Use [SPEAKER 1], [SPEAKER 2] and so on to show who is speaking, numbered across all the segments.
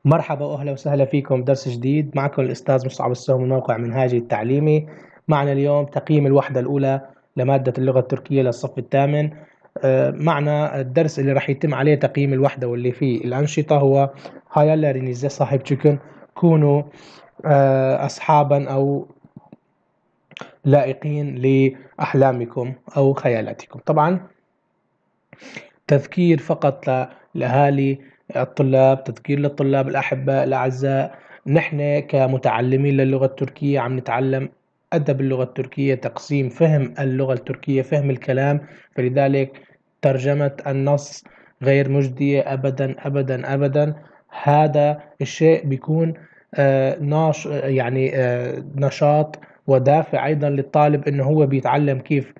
[SPEAKER 1] مرحبا وأهلا وسهلا فيكم درس جديد. معكم الأستاذ مصعب السهم من موقع منهاجي التعليمي. معنا اليوم تقييم الوحدة الأولى لمادة اللغة التركية للصف الثامن. معنا الدرس اللي راح يتم عليه تقييم الوحدة واللي فيه الأنشطة هو hayallerinize sahip çıkın. كونوا أصحابا أو لائقين لأحلامكم أو خيالاتكم. طبعا تذكير فقط لأهالي الطلاب، تذكير للطلاب الأحباء الأعزاء، نحن كمتعلمين للغة التركية عم نتعلم أدب اللغة التركية، تقسيم فهم اللغة التركية، فهم الكلام. فلذلك ترجمة النص غير مجدية أبدا أبدا أبدا. هذا الشيء بيكون نشاط ودافع أيضا للطالب إنه هو بيتعلم كيف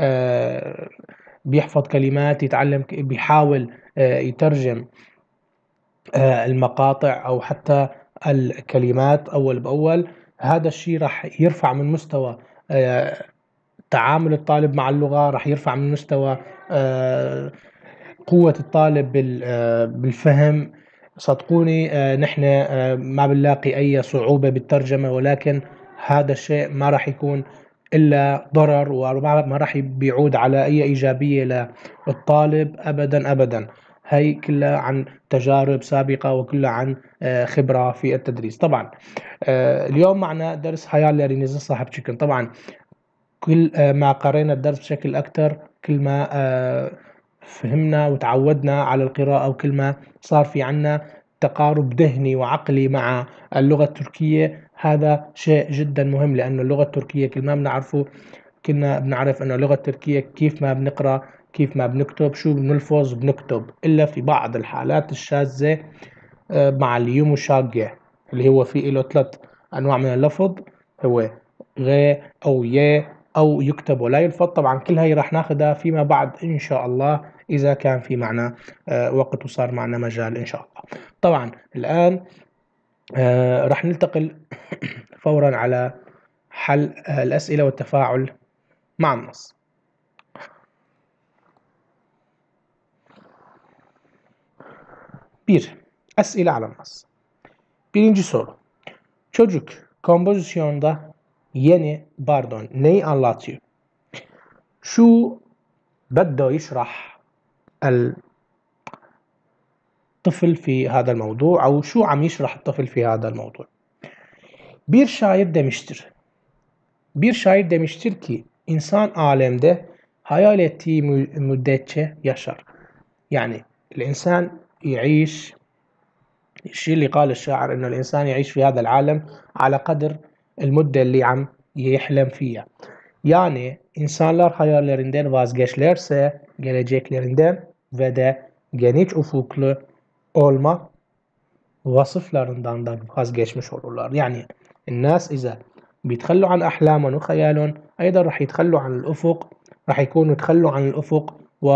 [SPEAKER 1] بيحفظ كلمات، يتعلم بيحاول يترجم المقاطع أو حتى الكلمات أول بأول. هذا الشيء راح يرفع من مستوى تعامل الطالب مع اللغة، راح يرفع من مستوى قوة الطالب بالفهم. صدقوني نحن ما بنلاقي أي صعوبة بالترجمة، ولكن هذا الشيء ما راح يكون إلا ضرر وما راح بيعود على أي إيجابية للطالب أبدا أبدا. هي كلها عن تجارب سابقة وكلها عن خبرة في التدريس. طبعا اليوم معنا درس hayallerinizi صاحب تشيكن. طبعا كل ما قرينا الدرس بشكل أكثر، كل ما فهمنا وتعودنا على القراءة، وكل ما صار في عنا تقارب ذهني وعقلي مع اللغة التركية. هذا شيء جدا مهم، لأن اللغة التركية كل ما بنعرفه كنا بنعرف أن اللغة التركية كيف ما بنقرأ، كيف ما بنكتب، شو بنلفظ بنكتب، إلا في بعض الحالات الشاذة مع اليوموشاجة اللي هو فيه له 3 أنواع من اللفظ، هو غ أو ي أو يكتب ولا يلفظ. طبعا كل هاي راح ناخدها فيما بعد إن شاء الله، إذا كان في معنا وقت وصار معنا مجال إن شاء الله. طبعا الآن راح ننتقل فورا على حل الأسئلة والتفاعل مع النص. Bir, أسئلة على النص. Birinci soru. Çocuk kompozisyonda neyi anlatıyor? شو بده يشرح الطفل في هذا الموضوع، أو شو عم يشرح الطفل في هذا الموضوع؟ Bir şair demiştir. Bir şair demiştir ki insan alemde hayal ettiği müddetçe yaşar. يعني الإنسان يعيش، الشيء اللي قال الشاعر إنه الإنسان يعيش في هذا العالم على قدر المدة اللي عم يحلم فيها. Yani insanlar hayallerinden vazgeçlerse geleceklerinden ve de geniş ufuklu olma vasıflarından da vazgeçmiş olurlar. يعني الناس إذا بيتخلوا عن أحلامهم وخيالهم أيضا راح يتخلوا عن الأفق، راح يكونوا تخلوا عن الأفق و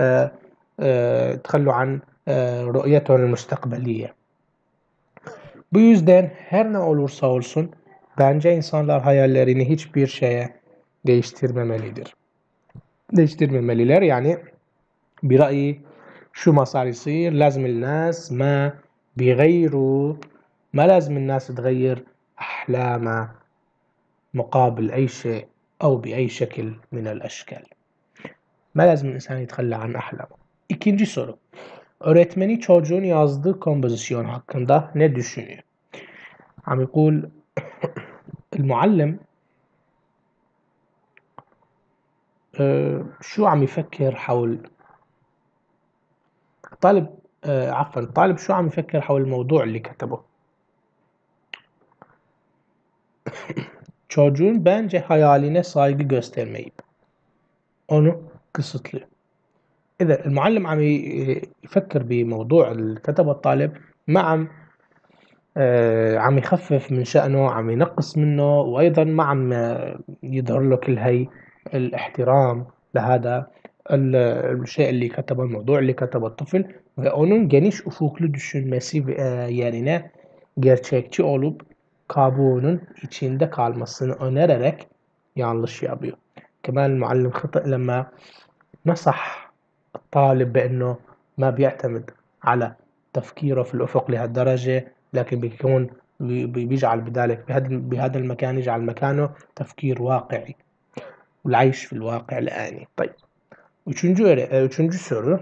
[SPEAKER 1] تخلوا عن رؤيتهم المستقبلية. Bu yüzden her ne olursa olsun bence insanlar hayallerini hiçbir şeye değiştirmemelidir. değiştirmemeliler. يعني برأيي شو ما صار يصير لازم الناس ما بيغيروا، ما لازم الناس تغير أحلامها مقابل أي شيء أو بأي شكل من الأشكال. ما لازم الإنسان يتخلى عن أحلامه. İkinci soru. Öğretmeni çocuğun yazdığı kompozisyon hakkında ne düşünüyor? عم يقول المعلم شو عم يفكر حول الطالب، الطالب شو عم يفكر حول الموضوع اللي كتبه. Çocuğun bence hayaline saygı göstermeyip onu kısıtlıyor. إذا المعلم عم يفكر بموضوع اللي كتبه الطالب، ما عم يخفف من شأنه، عم ينقص منه، وأيضا ما عم يظهر له كل هي الاحترام لهذا الشيء اللي كتبه، الموضوع اللي كتبه الطفل. ve onun geniş ufuklu düşünmesi yerine gerçekçi olup kabuğunun içinde kalmasını önererek yanlış yapıyor. كمان المعلم خطأ لما نصح الطالب بأنه ما بيعتمد على تفكيره في الأفق لهالدرجة، لكن بيكون بيجعل بذلك بهذا المكان، يجعل مكانه تفكير واقعي والعيش في الواقع الآني. طيب. Üçüncü soru.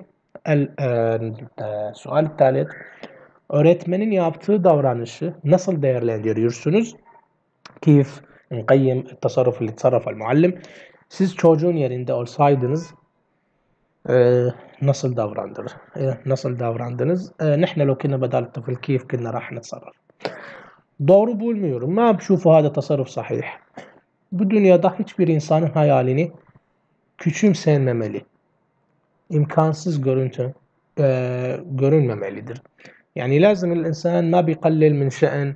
[SPEAKER 1] Sual الثالث. Öğretmenin yaptığı davranışı nasıl değerlendiriyorsunuz? كيف نقيم التصرف اللي تصرف المعلم؟ Siz çocuğun yerinde olsaydınız nasıl davrandınız؟ nasıl davrandınız؟ نحن لو كنا بدال الطفل كيف كنا راح نتصرف؟ Doğru bulmuyorum. ما بشوفه هذا تصرف صحيح. Bu dünyada hiçbir insanın hayalini küçümsenmemeli. İmkansız görünmemelidir. يعني لازم الإنسان ما بيقلل من شأن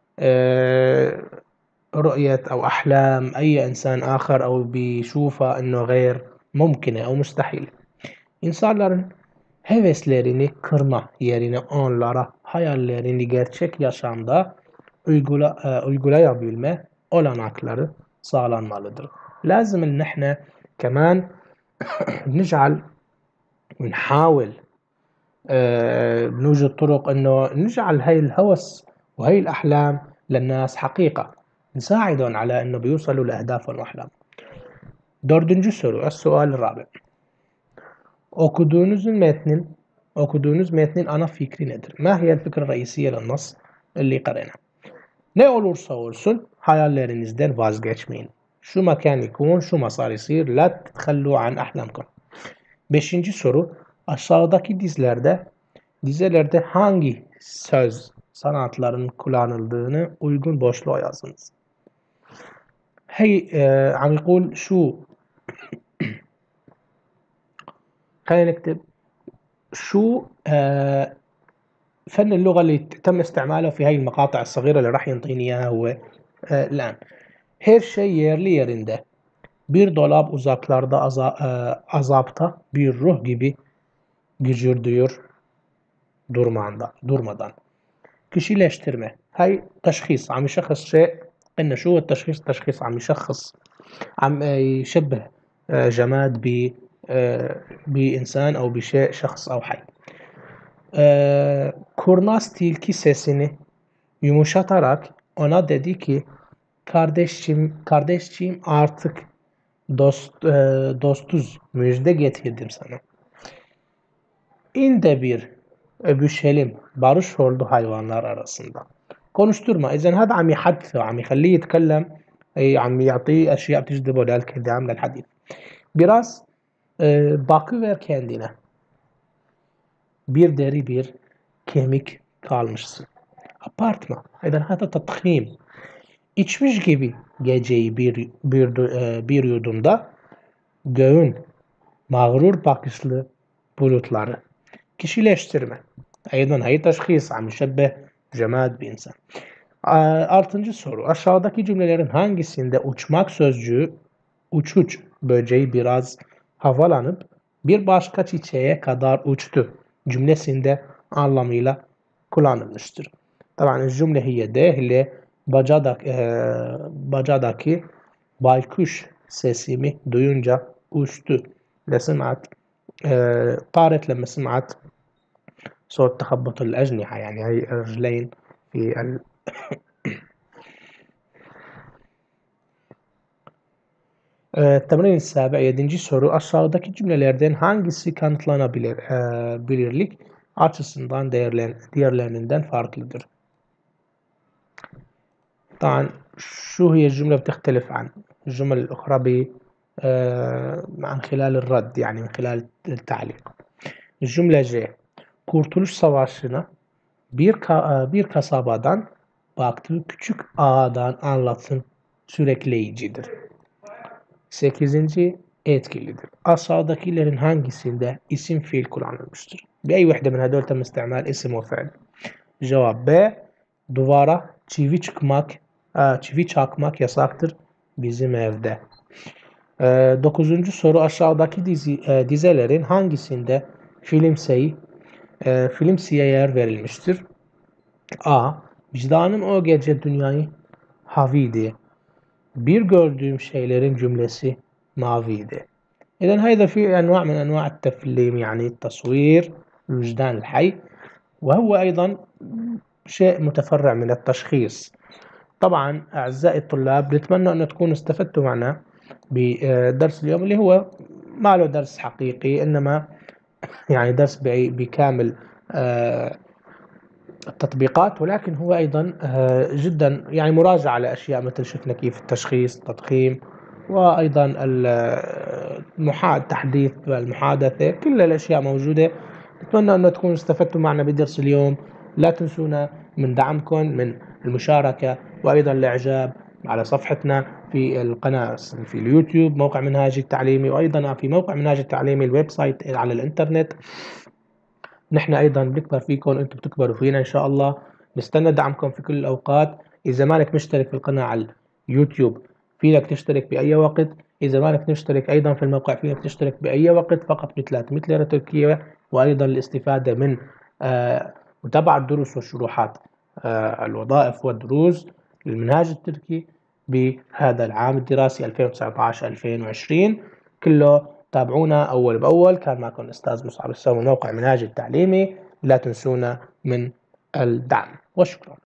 [SPEAKER 1] رؤية أو أحلام أي إنسان آخر أو بيشوفها إنه غير ممكنة أو مستحيلة. İnsanların heveslerini kırma yerine onlara hayallerini gerçek yaşamda uygulayabilme olanakları sağlanmalıdır. لازم إن احنا كمان نجعل ونحاول بنوجد طرق انه نجعل هاي الهوس وهي الاحلام للناس حقيقة، نساعدهم على انه بيوصلوا لاهدافهم واحلامهم. Dördüncü soru, السؤال الرابع. Okuduğunuz metnin ana fikri nedir? ما هي الفكرة الرئيسية للنص اللي قرأناه؟ Ne olursa olsun hayallerinizden vazgeçmeyin. Şu mekan يكون, şu masar يصير, لا تتخلوا عن أحلامكم. Beşinci soru, aşağıdaki dizelerde hangi söz sanatlarının kullanıldığını uygun boşluğa yazınız. عم يقول شو خلينا نكتب شو فن اللغة اللي تم استعماله في هاي المقاطع الصغيرة اللي راح ينطيني إياها هو الآن. Her şey yerli yerinde. Bir dolap uzaklarda azapta bir ruh gibi gücürdüyor durmadan. كشيلاشترمه. هاي تشخيص عم يشخص شيء. قلنا شو هو التشخيص؟ التشخيص عم يشخص، عم يشبه جماد بإنسان أو بشيء، شخص أو حي. Kurnaz tilki sesini yumuşatarak ona dedi ki kardeşciğim artık dostuz, müjde getirdim sana. İnde bir öpüşelim, barış oldu hayvanlar arasında. Konuşturma. إذن هذا عم يحدثه، عم يخليه يتكلم، عم يعطيه أشياء بتجذبه للكلام للحديث. Biraz bakıver kendine. Bir deri bir kemik kalmışsın. Abartma. إذن هذا تضخيم. İçmiş gibi geceyi bir yudumda göğün mağrur bakışlı bulutları. Kişileştirme. أيضا هي تشخيص عم يشبه جماد بإنسان. Altıncı soru. Aşağıdaki cümlelerin hangisinde uçmak sözcüğü uçuç böceği biraz havalanıp bir başka çiçeğe kadar uçtu cümlesinde anlamıyla kullanılmıştır? طبعا الجملة هي ده اللي bacadaki baykuş sesimi duyunca uçtu. لسمعت طارت لما سمعت صوت تخبط الأجنحة، يعني هي الرجلين في التمرين السابع. 7. soru. Aşağıdaki cümlelerden hangisi kanıtlanabilirlik açısından diğerlerinden farklıdır? طبعا شو هي الجملة بتختلف عن الجمل الأخرى عن خلال الرد، يعني من خلال التعليق. الجملة J. Kurtuluş Savaşı'na bir kasabadan baktığı küçük ağadan anlatım sürükleyicidir. 8. etkilidir. Aşağıdakilerin hangisinde isim fiil kullanılmıştır? بأي وحدة من هدول تم استعمال اسم وفعل؟ Cevap B. Duvara çivi çakmak yasaktır bizim evde. 9. soru. Aşağıdaki dizelerin hangisinde filmsiye yer verilmiştir? A. Vicdanım o gece dünyayı haviydi. Bir gördüğüm şeylerin cümlesi maviydi. إذن هذا في أنواع من أنواع التفليم، يعني التصوير الوجدان الحي. وهو أيضا شيء متفرع من التشخيص. طبعا أعزائي الطلاب، نتمنى أن تكونوا استفدتوا معنا بدرس اليوم، اللي هو ما له درس حقيقي، إنما يعني درس بكامل التطبيقات، ولكن هو أيضا جدا يعني مراجعة على أشياء مثل شفنا كيف التشخيص، التضخيم، وأيضا تحديث المحادثة، كل الأشياء موجودة. نتمنى أن تكونوا استفدتوا معنا بدرس اليوم. لا تنسونا من دعمكم، من المشاركة، وأيضا الإعجاب على صفحتنا في القناة في اليوتيوب موقع منهاج التعليمي، وأيضا في موقع منهاج التعليمي الويب سايت على الإنترنت. نحن أيضا بنكبر فيكم، أنتم بتكبروا فينا إن شاء الله. نستنى دعمكم في كل الأوقات. إذا مالك مشترك في القناة على اليوتيوب فينك تشترك بأي وقت. إذا مالك مشترك أيضا في الموقع فينك تشترك بأي وقت، فقط ب300 ليرة تركية. وأيضا الاستفادة من متابعة الدروس والشروحات، الوظائف والدروس للمنهاج التركي بهذا العام الدراسي 2019-2020 كله. تابعونا أول بأول. كان معكم الأستاذ مصعب السوي من موقع منهاج التعليمي. لا تنسونا من الدعم، وشكرا.